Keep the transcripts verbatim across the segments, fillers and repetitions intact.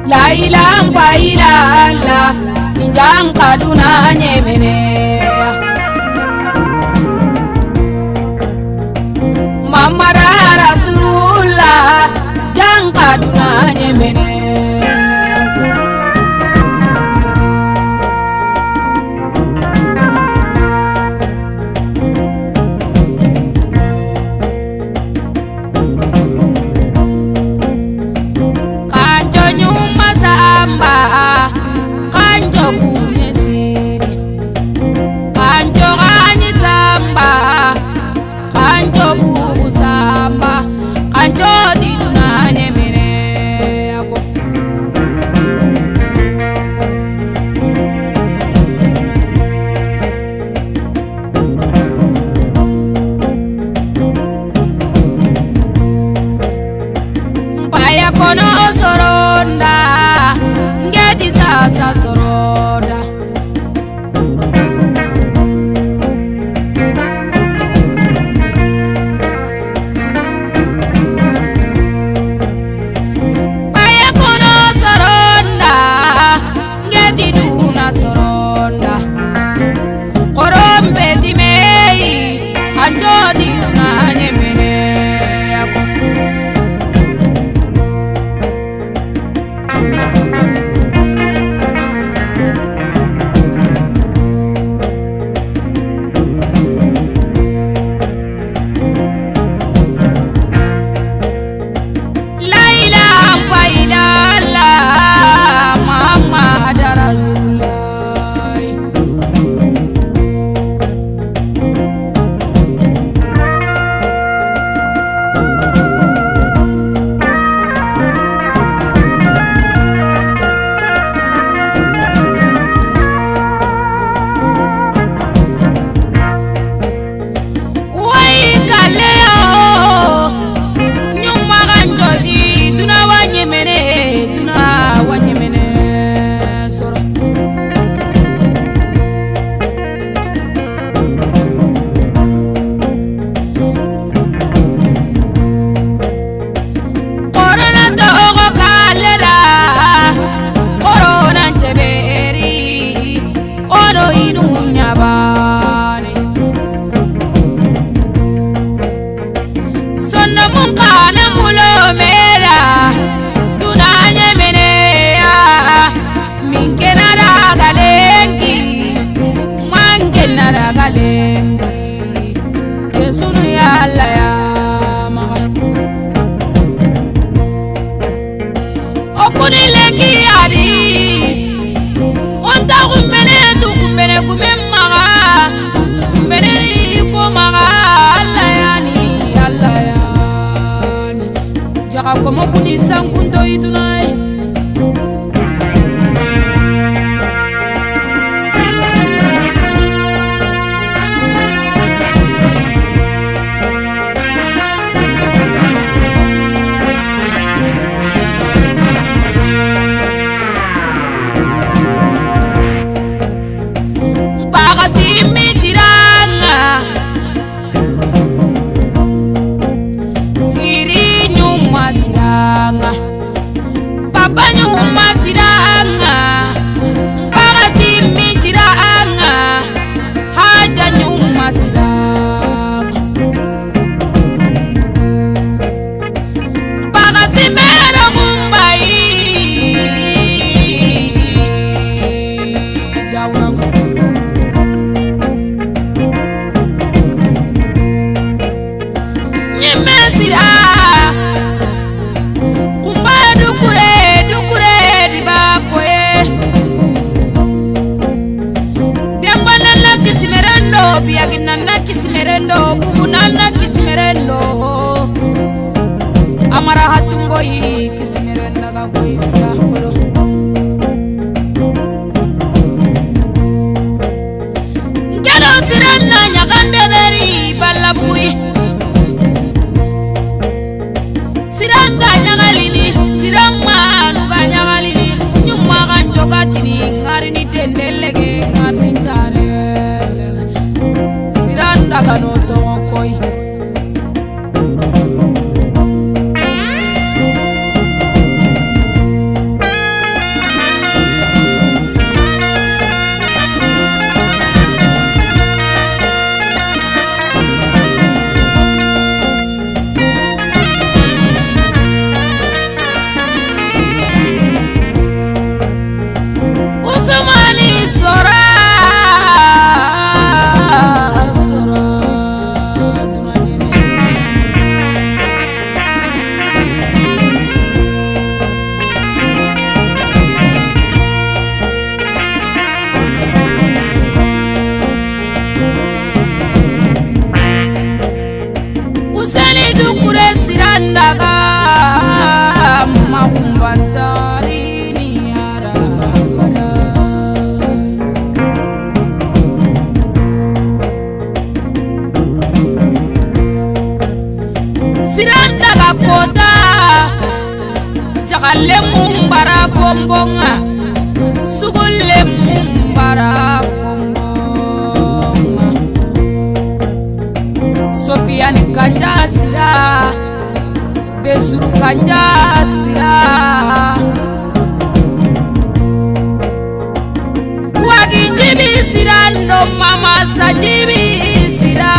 La ilaha illallah Injang kaduna nyemene Mamara Rasulullah Jang kaduna nyemene Kono soronda ngeti sasa soronda Baya kono soronda ngeti duna soronda Korombe dimei anjo di duna nyemene ako Como kunisan kunto idunai Biaginana kismerendo bubunana kismerendo Amara hatungoyi kismerenda gagoi sirafolo Ngado siranna nyakande beri balabui Siranga nyagalini siranga nuga nyagalini nyuma kanjokatini ngari ni dendelege ngani tare Gano tokoi sirandaga makumbantari ni arabada sirandaga kota jagalle mumbara bombonga sugulle mumbara bombonga Sofiane kanja sira besuru kanja sira wagi jibi sira ndo mama sajibi sira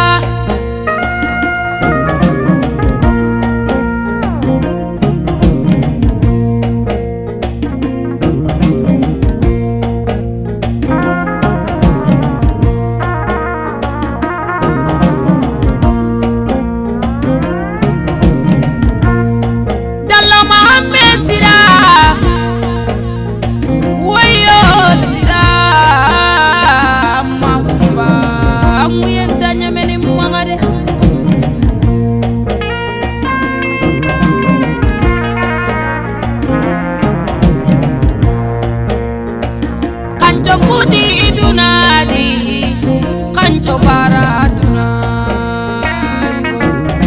Kancho kuti idunari, kancho baratunari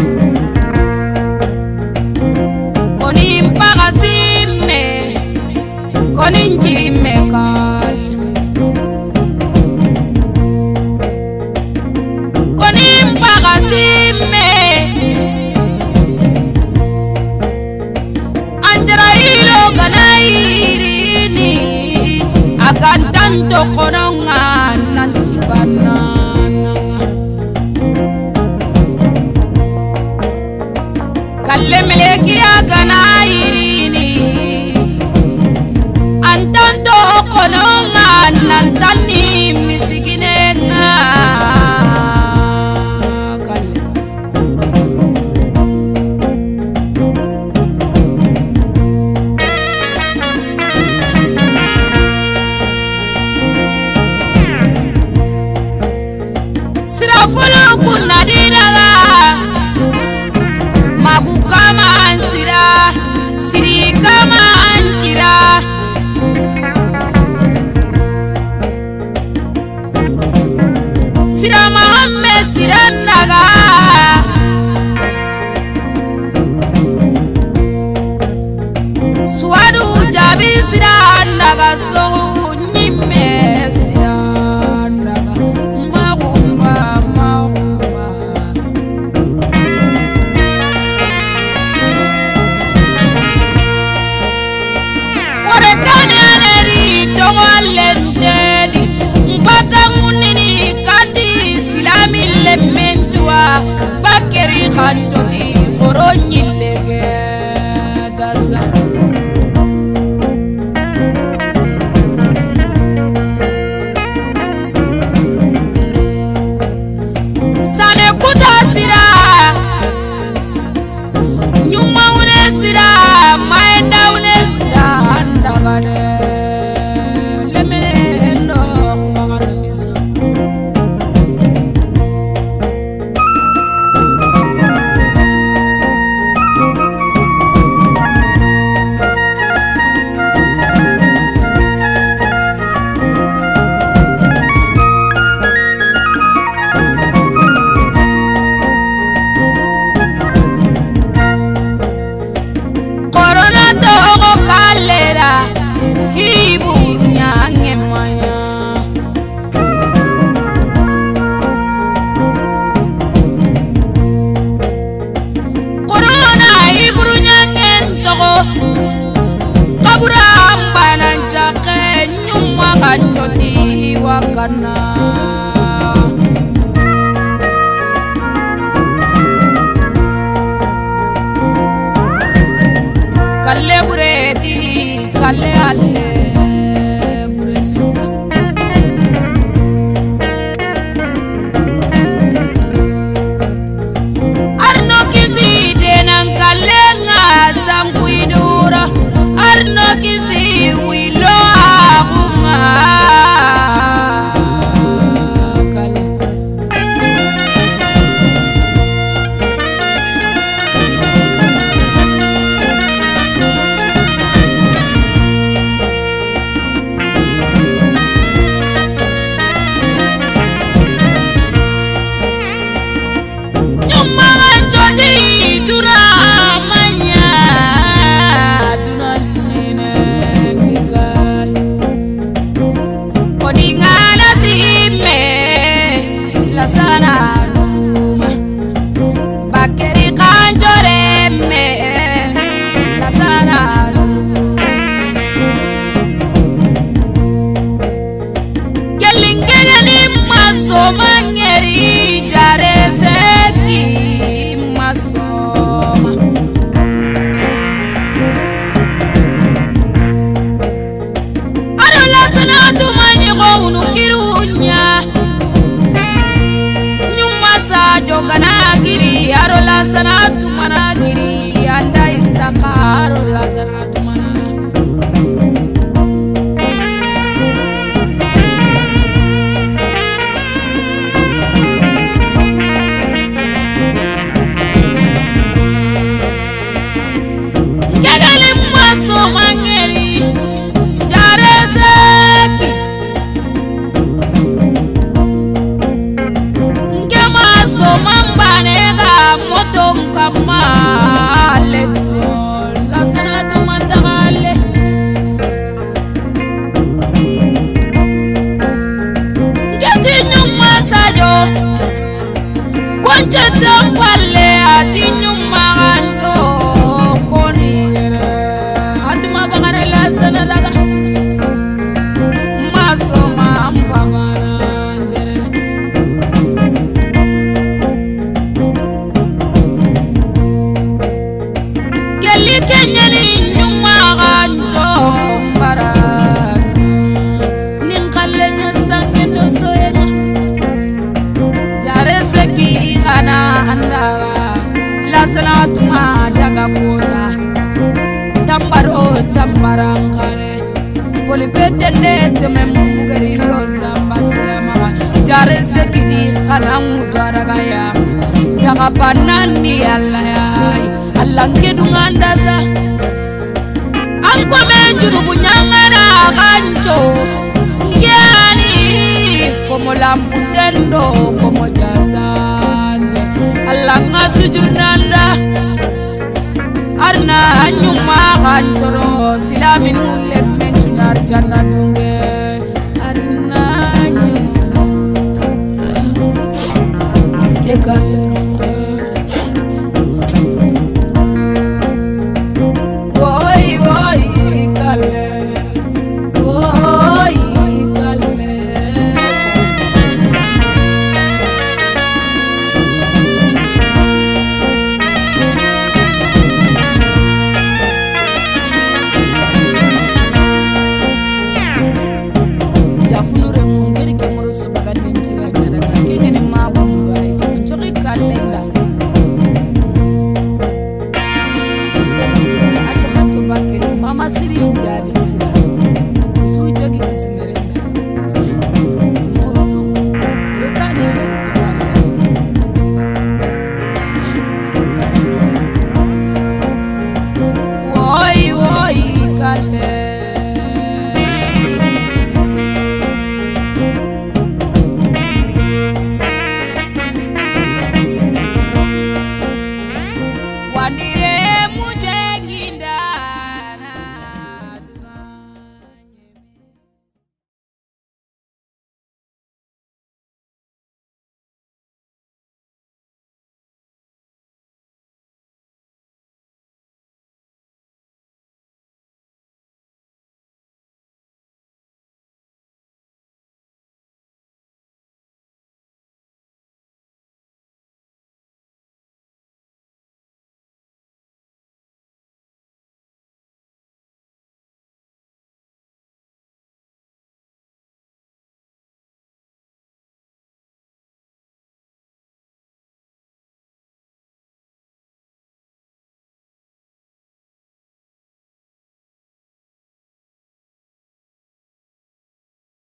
koni mpaga simme, koni njime kal koni mpaga simme anjara ilo ganairini akan tanto korongan nanti banana kalle meleki akan airini antanto korongan nantani misikinenga kalle Sirafulu kunadiraga magu kama ansira siri kama anjira sira mahamme sirandaga suadu jabi sirandaga so nyime Walendedi mpaka munini kati silami lementua bakeri khanjoti khoronyi lege gaza sale kutasira nyuma unesira maenda unesira andagade sanatu mana giri anda isakaro la sanatu mana ngegale maso mangeri jarezeki ngemaso mambanega motom kamale duro la sanatu mantagale ngeti nyuma sajo konche tampale ati nyuma anto konire atuma bagara la sanadaga maso mambamana ndere geli kenyani nyuma anto mbara nin kallenya sangendo soyena jare seki ana anda la salatu ma daga kota tambaro tambarang kare polipete ne teme mungeri lo samba selama jare seki khalam dwaraga ya jaga banani alla ya alla ngedunganda sa anko me juru bunyangara kancho ngiani como lamputendo como jasande alla ngasujurnanda arna nyuma kanchoro silamin lemme tunar janna dunge arna nyuma tekale boy boy kale boy kale jafunure mungeri kemoro sobaga dinchira ngada kengene mabumbai nchoki kalenda usana sira ato khato bakiri mama siri jabi